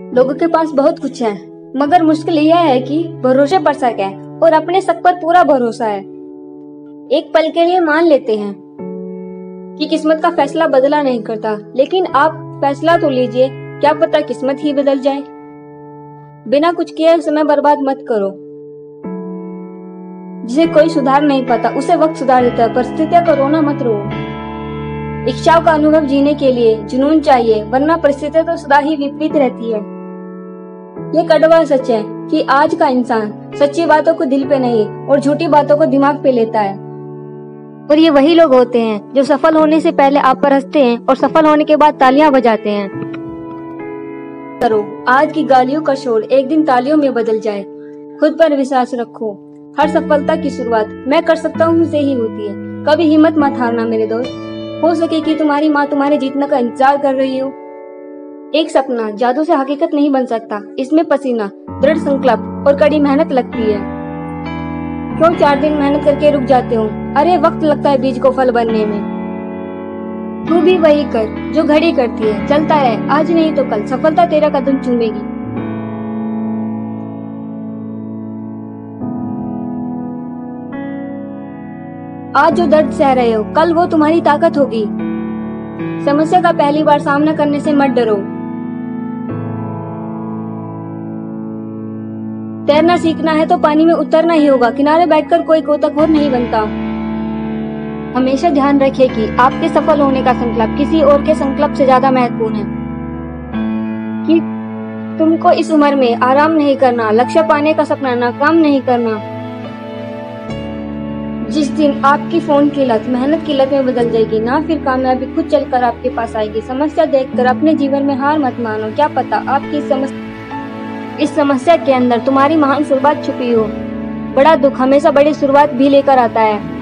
लोगों के पास बहुत कुछ है, मगर मुश्किल यह है कि भरोसे पर शक है और अपने शक पर पूरा भरोसा है। एक पल के लिए मान लेते हैं कि किस्मत का फैसला बदला नहीं करता, लेकिन आप फैसला तो लीजिए, क्या पता किस्मत ही बदल जाए। बिना कुछ किए समय बर्बाद मत करो। जिसे कोई सुधार नहीं पाता उसे वक्त सुधार देता है। परिस्थितियों को रोना मत रो। इच्छाओं का अनुभव जीने के लिए जुनून चाहिए, वरना परिस्थितियां तो सदा ही विपरीत रहती है। ये कड़वा सच है कि आज का इंसान सच्ची बातों को दिल पे नहीं और झूठी बातों को दिमाग पे लेता है। और ये वही लोग होते हैं जो सफल होने से पहले आप पर हंसते हैं और सफल होने के बाद तालियां बजाते हैं। करो, आज की गालियों का शोर एक दिन तालियों में बदल जाए। खुद पर विश्वास रखो। हर सफलता की शुरुआत मैं कर सकता हूँ से ही होती है। कभी हिम्मत मत हारना मेरे दोस्त। हो सके कि तुम्हारी माँ तुम्हारे जीतने का इंतजार कर रही हो। एक सपना जादू से हकीकत नहीं बन सकता, इसमें पसीना, दृढ़ संकल्प और कड़ी मेहनत लगती है। क्यों 4 दिन मेहनत करके रुक जाते हो? अरे वक्त लगता है बीज को फल बनने में। तू भी वही कर जो घड़ी करती है, चलता रहे, आज नहीं तो कल सफलता तेरा कदम चूमेगी। आज जो दर्द सह रहे हो, कल वो तुम्हारी ताकत होगी। समस्या का पहली बार सामना करने से मत डरो। तैरना सीखना है तो पानी में उतरना ही होगा, किनारे बैठकर कोई गोताखोर नहीं बनता। हमेशा ध्यान रखिए कि आपके सफल होने का संकल्प किसी और के संकल्प से ज्यादा महत्वपूर्ण है। कि तुमको इस उम्र में आराम नहीं करना, लक्ष्य पाने का सपना नाकाम नहीं करना। जिस दिन आपकी फोन की लत मेहनत की लत में बदल जाएगी ना, फिर कामयाबी खुद चलकर आपके पास आएगी। समस्या देखकर अपने जीवन में हार मत मानो। क्या पता आपकी इस समस्या के अंदर तुम्हारी महान शुरुआत छुपी हो। बड़ा दुख हमेशा बड़ी शुरुआत भी लेकर आता है।